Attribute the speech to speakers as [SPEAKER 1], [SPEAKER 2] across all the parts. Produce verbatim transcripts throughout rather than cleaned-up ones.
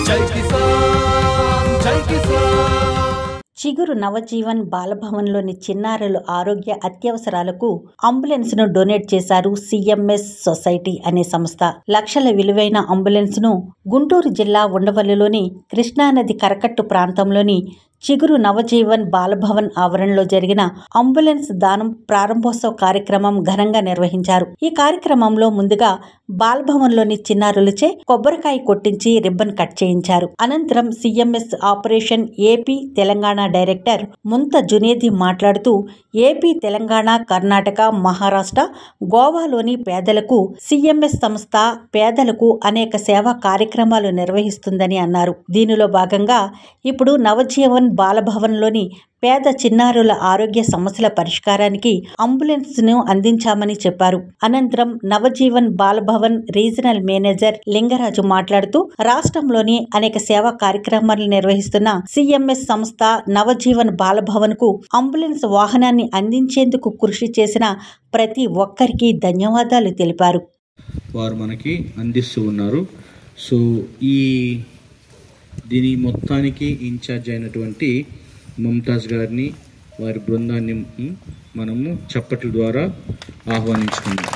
[SPEAKER 1] జై కిసాన్ జై కిసాన్.
[SPEAKER 2] చిగురు నవజీవన్ బాలభవన్లోని చిన్నారుల ఆరోగ్య అత్యవసరాలకు అంబులెన్స్ ను డొనేట్ చేశారు సిఎంఎస్ సొసైటీ అనే సంస్థ. లక్షల విలువైన అంబులెన్స్ ను గుంటూరు జిల్లా ఉండవల్లిలోని కృష్ణానది కరకట్టు ప్రాంతంలోని చిగురు నవజీవన్ బాలభవన్ ఆవరణలో జరిగిన అంబులెన్స్ దానం ప్రారంభోత్సవ కార్యక్రమం ఘనంగా నిర్వహించారు. ఈ కార్యక్రమంలో ముందుగా బాలభవన్లోని చిన్నారులచే కొబ్బరికాయ కొట్టించి రిబ్బన్ కట్ చేయించారు. అనంతరం CMS operation AP Telangana director Mumtaz Junedi మాట్లాడుతూ ఏపీ, తెలంగాణ, కర్ణాటక, మహారాష్ట్ర, గోవాలోని పేదలకు సిఎంఎస్ సంస్థ పేదలకు అనేక సేవా కార్యక్రమాలు నిర్వహిస్తుందని అన్నారు. దీనిలో భాగంగా ఇప్పుడు నవజీవన్ బాలభవన్లోని పేద చిన్నారుల ఆరోగ్య సమస్యల పరిష్కారానికి అంబులెన్స్ ను అందించామని చెప్పారు. అనంతరం నవజీవన్ బాలభవన్ రీజనల్ మేనేజర్ లింగరాజు మాట్లాడుతూ రాష్ట్రంలోని అనేక సేవా కార్యక్రమాలు నిర్వహిస్తున్న సిఎంఎస్ సంస్థ నవజీవన్ బాలభవన్ కు అంబులెన్స్ వాహనాన్ని అందించేందుకు కృషి చేసిన ప్రతి ఒక్కరికి ధన్యవాదాలు తెలిపారు.
[SPEAKER 3] వారు మనకి అందిస్తూ ఉన్నారు. సో ఈ దీని మొత్తానికి ఇన్ఛార్జ్ అయినటువంటి ముంతాజ్ గారిని, వారి బృందాన్ని మనము చప్పట్ల ద్వారా ఆహ్వానించుకుందాం.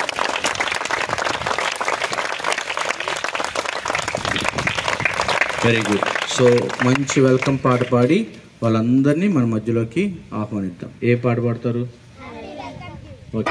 [SPEAKER 3] Very good. సో మంచి వెల్కమ్ పాట పాడి వాళ్ళందరినీ మన మధ్యలోకి ఆహ్వానిద్దాం. ఏ పాట పాడతారు? Okay.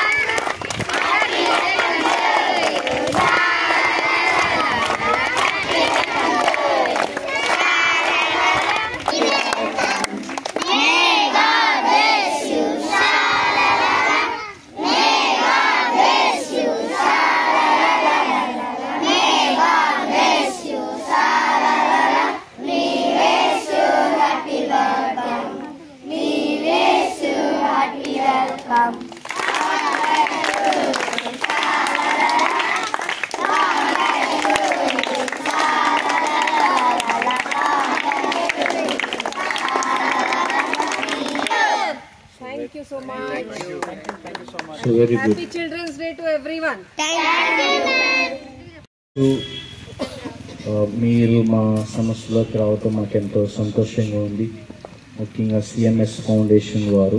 [SPEAKER 4] Thank you so much. Thank you.
[SPEAKER 3] Thank you so much. So very good.
[SPEAKER 4] Happy Children's Day to everyone.
[SPEAKER 3] So, మీరు మా సమస్యలోకి రావటం మాకు ఎంతో సంతోషంగా ఉంది. ముఖ్యంగా సిఎంఎస్ ఫౌండేషన్ వారు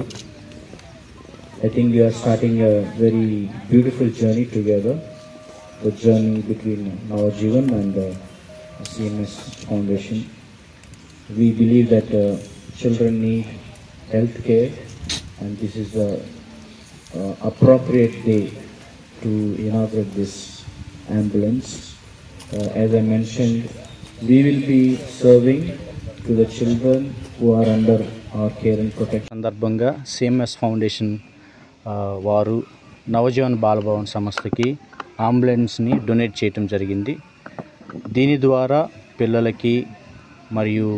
[SPEAKER 3] I think we are starting a very beautiful journey together, the journey between Navajivan and uh, C M S Foundation. We believe that uh, children need health care, and this is the uh, appropriate day to inaugurate this ambulance. Uh, as I mentioned, we will be serving to the children who are under our care and protection. సందర్భంగా CMS foundation వారు నవజీవన్ బాలభవన్ సంస్థకి అంబులెన్స్ని donate చేయటం జరిగింది. దీని ద్వారా పిల్లలకి మరియు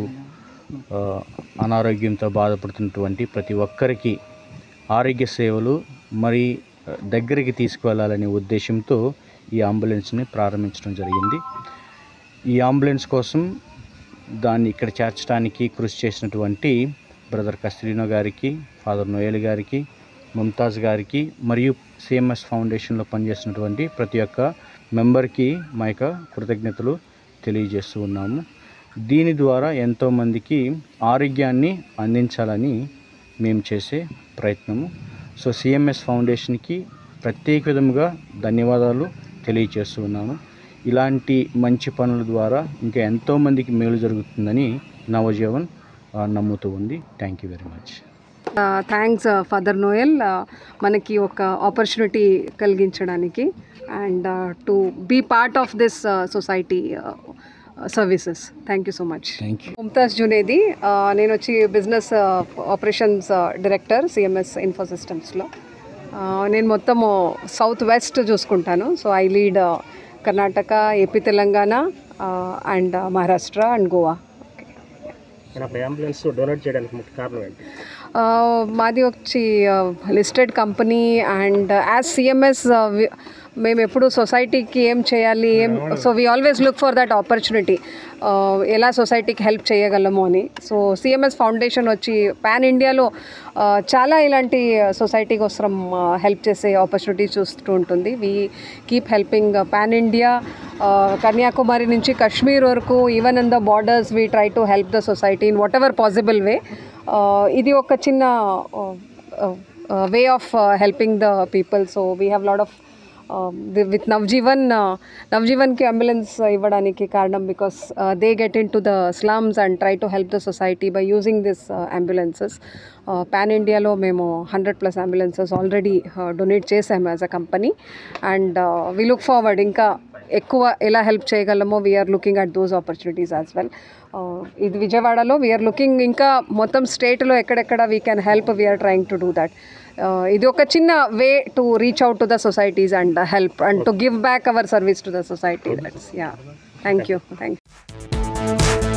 [SPEAKER 3] అనారోగ్యంతో బాధపడుతున్నటువంటి ప్రతి ఒక్కరికి ఆరోగ్య సేవలు మరి దగ్గరికి తీసుకువెళ్ళాలనే ఉద్దేశంతో ఈ అంబులెన్స్ని ప్రారంభించడం జరిగింది. ఈ అంబులెన్స్ కోసం దాన్ని ఇక్కడ చేర్చడానికి కృషి చేసినటువంటి బ్రదర్ కస్త్రీనో గారికి, ఫాదర్ నోయల్ గారికి, ముంతాజ్ గారికి మరియు సిఎంఎస్ ఫౌండేషన్లో పనిచేస్తున్నటువంటి ప్రతి ఒక్క మెంబర్కి మా యొక్క కృతజ్ఞతలు తెలియజేస్తూ ఉన్నాము. దీని ద్వారా ఎంతోమందికి ఆరోగ్యాన్ని అందించాలని మేము చేసే ప్రయత్నము. సో సిఎంఎస్ ఫౌండేషన్కి ప్రత్యేక విధముగా ధన్యవాదాలు తెలియజేస్తూ ఉన్నాను. ఇలాంటి మంచి పనుల ద్వారా ఇంకా ఎంతోమందికి మేలు జరుగుతుందని నవజీవన్ నమ్ముతూ ఉంది. Thank you very much.
[SPEAKER 4] Thanks father Noel, మనకి ఒక ఆపర్చునిటీ కలిగించడానికి and to be part of this society services. Thank you so much.
[SPEAKER 3] Thank you.
[SPEAKER 4] Mumtaz Junedi, నేను వచ్చి business operations director CMS info సిస్టమ్స్లో. నేను మొత్తము సౌత్ వెస్ట్ చూసుకుంటాను. So I lead Karnataka, AP, Telangana and Maharashtra and Goa.
[SPEAKER 5] Ambulance donate చేయడానికి ముఖ్య కారణం ఏంటి?
[SPEAKER 4] మాది వచ్చి listed company and as CMS మేము ఎప్పుడు సొసైటీకి ఏం చేయాలి ఏం so we always look for that opportunity ఎలా సొసైటీకి హెల్ప్ చేయగలము అని. సో సిఎంఎస్ ఫౌండేషన్ వచ్చి పాన్ ఇండియాలో చాలా ఇలాంటి సొసైటీ కోసం హెల్ప్ చేసే ఆపర్చునిటీస్ చూస్తూ ఉంటుంది. We keep helping pan India, Kanyakumari నుంచి కాశ్మీర్ వరకు, even in the borders we try to help the society in whatever possible way. ఇది ఒక చిన్న way of helping the people. So we have lot of with Navajeevan నవజీవన్కి ambulance ఇవ్వడానికి కారణం because they get in to the slums and try to help the society by using this ambulances. Pan ఇండియాలో మేము hundred plus ambulances already donate చేసాము as a company and we look forward ఇంకా ఎక్కువ ఎలా help చేయగలమో we are looking at those opportunities as well. ఇది విజయవాడలో we are looking, ఇంకా మొత్తం స్టేట్లో ఎక్కడెక్కడ we can help we are trying to do that. ఇది ఒక చిన్న way to reach out to the societies and help and to give back our service to the society. That's yeah. Thank you. Thank you.